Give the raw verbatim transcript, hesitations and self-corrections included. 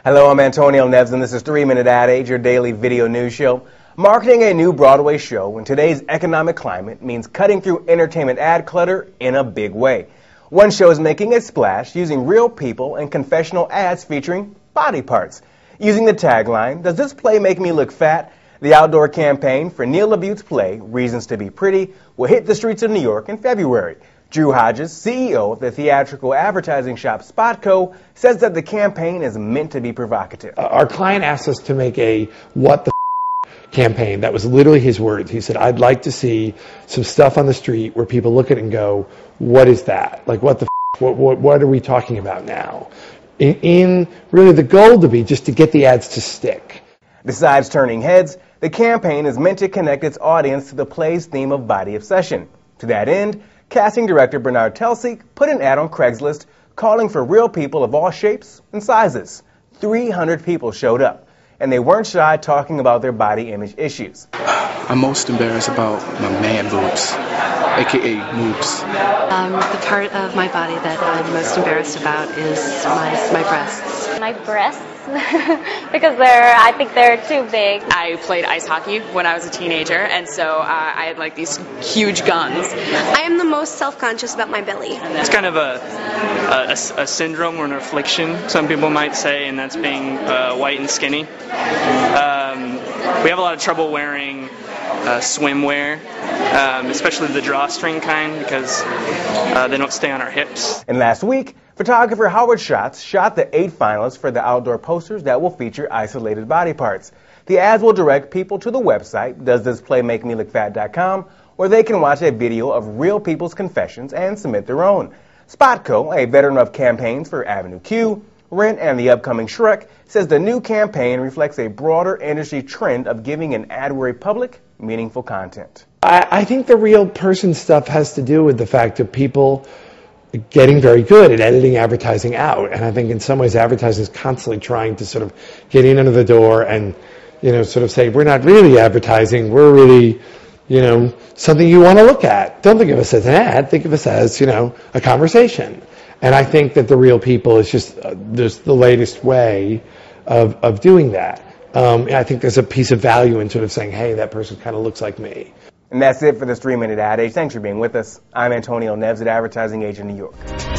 Hello, I'm Antonio Neves, and this is three minute Ad Age, your daily video news show. Marketing a new Broadway show in today's economic climate means cutting through entertainment ad clutter in a big way. One show is making a splash using real people and confessional ads featuring body parts. Using the tagline, "Does this play make me look fat?" the outdoor campaign for Neil LaBute's play, Reasons to be Pretty, will hit the streets of New York in February. Drew Hodges, C E O of the theatrical advertising shop Spotco, says that the campaign is meant to be provocative. Uh, our client asked us to make a what the f campaign. That was literally his words. He said, I'd like to see some stuff on the street where people look at it and go, what is that? Like, what the f what, what, what are we talking about now? In, in really the goal to be just to get the ads to stick. Besides turning heads, the campaign is meant to connect its audience to the play's theme of body obsession. To that end, casting director Bernard Telsey put an ad on Craigslist calling for real people of all shapes and sizes. three hundred people showed up, and they weren't shy talking about their body image issues. I'm most embarrassed about my man boobs, aka moobs. Um, the part of my body that I'm most embarrassed about is my, my breasts. My breasts? Because they're, I think they're too big. I played ice hockey when I was a teenager, and so uh, I had like these huge guns. I am the most self-conscious about my belly. It's kind of a, a, a syndrome or an affliction, some people might say, and that's being uh, white and skinny. Um, we have a lot of trouble wearing uh, swimwear, um, especially the drawstring kind, because uh, they don't stay on our hips. And last week, photographer Howard Schatz shot the eight finalists for the outdoor posters that will feature isolated body parts. The ads will direct people to the website, does this play make me look fat dot com, where they can watch a video of real people's confessions and submit their own. Spotco, a veteran of campaigns for Avenue Q, Rent, and the upcoming Shrek, says the new campaign reflects a broader industry trend of giving an ad-weary public meaningful content. I, I think the real person stuff has to do with the fact of people getting very good at editing advertising out. And I think in some ways advertising is constantly trying to sort of get in under the door and, you know, sort of say, we're not really advertising, we're really, you know, something you want to look at. Don't think of us as an ad, think of us as, you know, a conversation. And I think that the real people is just, uh, just the latest way of, of doing that. Um, and I think there's a piece of value in sort of saying, hey, that person kind of looks like me. And that's it for this three minute Ad Age. Thanks for being with us. I'm Antonio Neves at Advertising Age in New York.